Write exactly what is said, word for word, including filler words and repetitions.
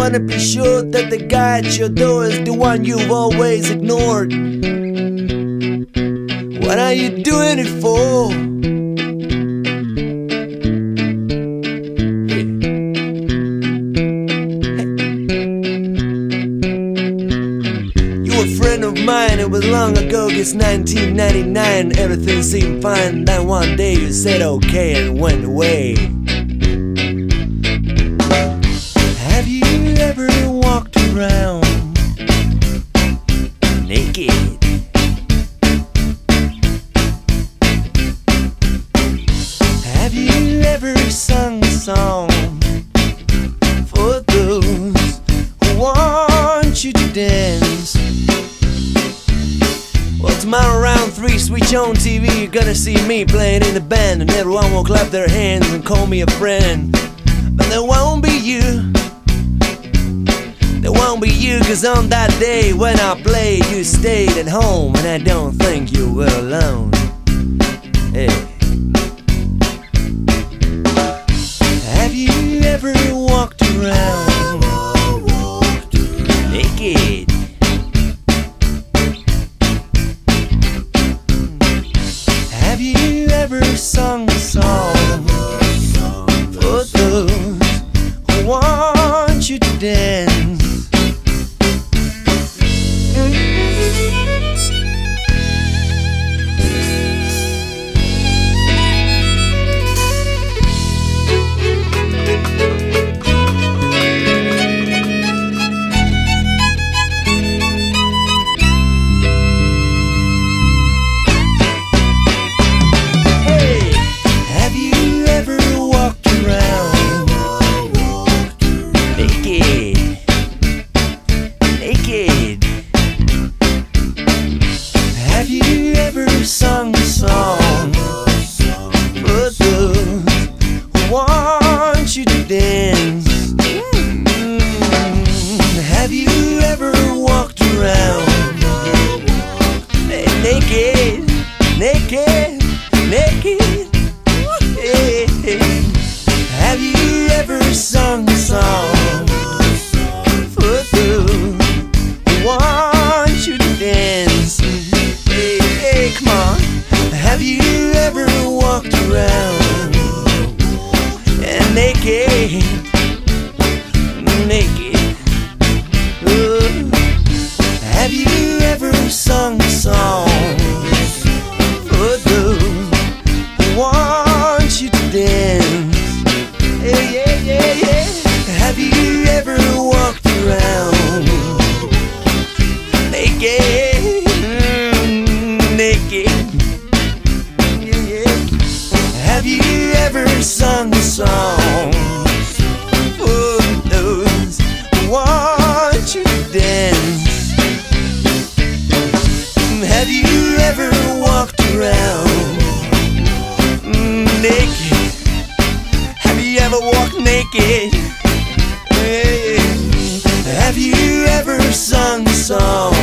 wanna be sure that the guy at your door is the one you've always ignored. What are you doing it for? You a friend of mine, it was long ago, guess nineteen ninety-nine. Everything seemed fine, then one day you said okay and went away. Have you ever walked around naked? Have you ever sung a song for those who want you to dance? Well, tomorrow around three, switch on T V, you're gonna see me playing in the band, and everyone will clap their hands and call me a friend. But there won't be you. There won't be you, cause on that day when I played, you stayed at home, and I don't think you were alone. Hey. Have you ever walked around naked? Have you ever sung a song for those who want you to dance? Sung a song for those who want you to dance. Mm-hmm. Have you ever walked around naked, naked, naked? Hey, hey. Have you ever sung a song for those who want you to dance? Come on, have you ever walked around and naked, naked? Ooh. Have you ever sung a song for those who want you to dance? Yeah, yeah, yeah, yeah. Have you ever walked around naked? Naked. Yeah, yeah. Have you ever sung a song for those who want you to dance? Have you ever walked around naked? Have you ever walked naked? Hey. Have you ever sung a song